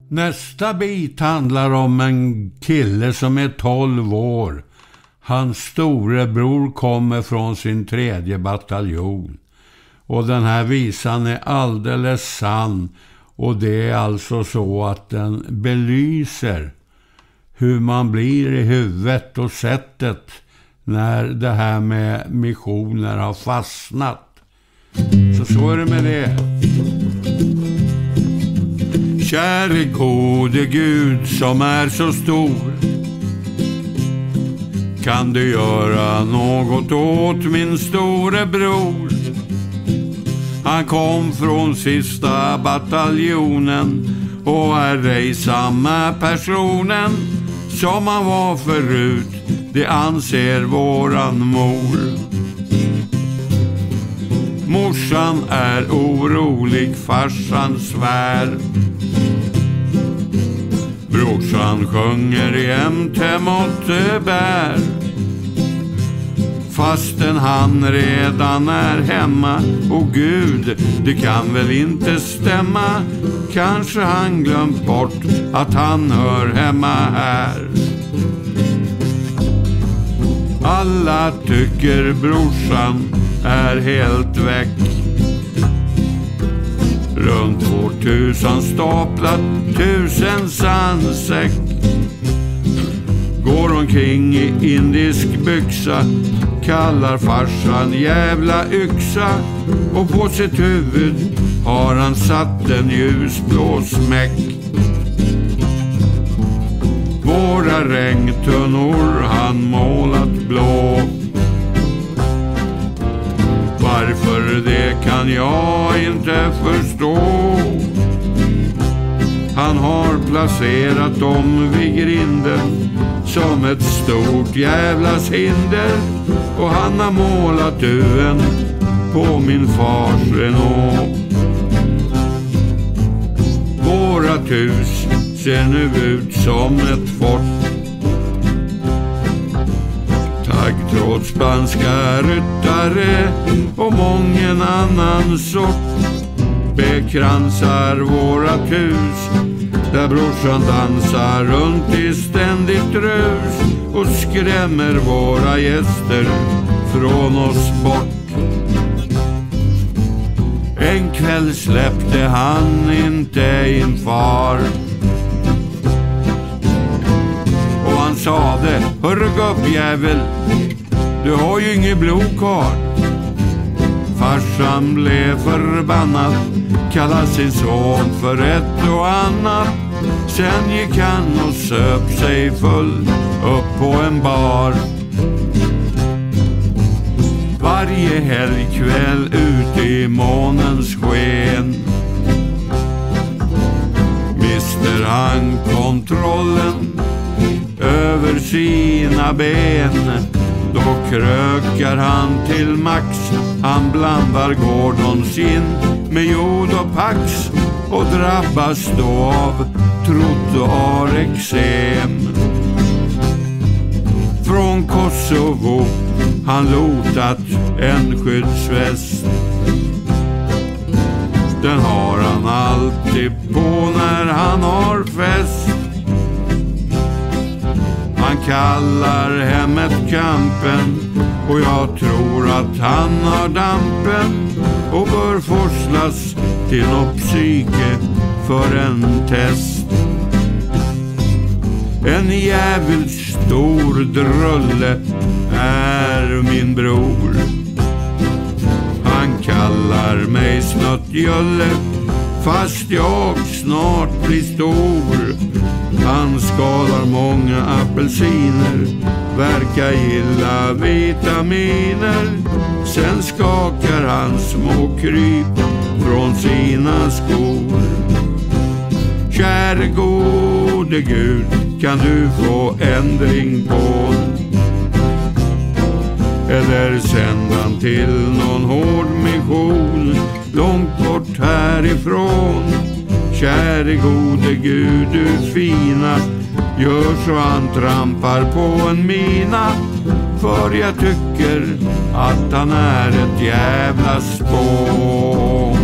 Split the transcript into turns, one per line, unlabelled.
Nästa bit handlar om en kille som är 12 år. Hans storebror kommer från sin 3:e bataljon. Och den här visan är alldeles sann. Och det är alltså så att den belyser hur man blir i huvudet och sättet när det här med missioner har fastnat. Så är det med det. Käre gode Gud som är så stor, kan du göra något åt min storebror? Han kom från sista bataljonen och är ej samma personen som han var förut, det anser våran mor. Morsan är orolig, farsan svär. Brorsan sjunger jämt hemåt bär. Fastän han redan är hemma. Och Gud, det kan väl inte stämma. Kanske han glömt bort att han hör hemma här. Alla tycker brorsan är helt väck. Runt 2000 staplat 1000 sandsäck. Går omkring i indisk byxa. Kallar farsan jävla yxa. Och på sitt huvud har han satt en ljusblå smäck. Våra regntunnor han målat blå. Varför det kan jag inte förstå. Han har placerat dem vid grinden som ett stort jävlas hinder. Och han har målat duen på min fars Renault. Vårat hus ser nu ut som ett fort. Taggtrådspanska ryttare och mången annan sort bekransar vårat hus, där brorsan dansar runt i ständigt rus och skrämmer våra gäster från oss bort. En kväll släppte han inte in far. Och han sade: hörru gubbjävel, du har ju inget blodkar. Farsan blev förbannad, kallade sin son för ett och annat. Sen gick han och söp sig full upp på en bar. Varje helgkväll ute i månens sken mister han kontrollen över sina ben. Då krökar han till max. Han blandar Gordons gin med jod och pax och drabbas då av trottoarexem. Från Kosovo han lotat en skyddsväst. Den har han alltid på när han har fest. Han kallar hemmet kampen och jag tror att han har dampen och bör forslas till något psyke för en test. En jävligt stor drulle är min bror. Han kallar mig snuttjölle fast jag snart blir stor. Han skalar många apelsiner, verkar gilla vitaminer. Sen skakar han små kryp från sina skor. Käre gode Gud, kan du få ändring på? Eller sändan till någon hård mission långt bort härifrån. Käre gode Gud, du fina, gör så han trampar på en mina. För jag tycker att han är ett jävla spån.